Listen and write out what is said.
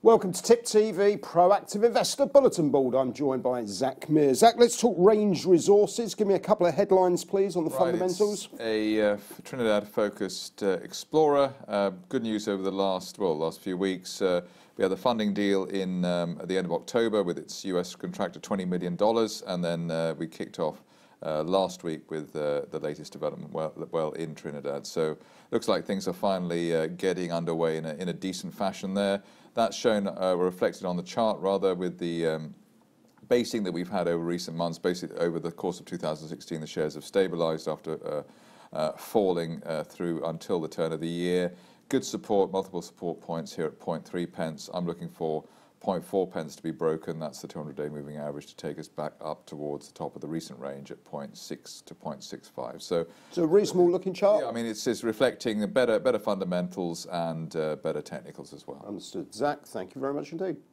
Welcome to Tip TV, Proactive Investor Bulletin Board. I'm joined by Zach Mears. Zach, let's talk Range Resources. Give me a couple of headlines, please, on the fundamentals. It's a Trinidad-focused explorer. Good news over the last few weeks. We had the funding deal at the end of October with its US contractor, $20 million, and then we kicked off last week with the latest development well in Trinidad. So looks like things are finally getting underway in a decent fashion there. That's shown reflected on the chart rather with the basing that we've had over recent months. Basically over the course of 2016 the shares have stabilized after falling through until the turn of the year. Good support, multiple support points here at 0.3 pence. I'm looking for 0.4 pence to be broken. That's the 200-day moving average to take us back up towards the top of the recent range at 0.6 to 0.65. So a reasonable looking chart? Yeah, I mean, it's reflecting the better fundamentals and better technicals as well. Understood. Zach, thank you very much indeed.